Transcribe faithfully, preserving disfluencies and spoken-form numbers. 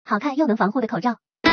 好看又能防护的口罩。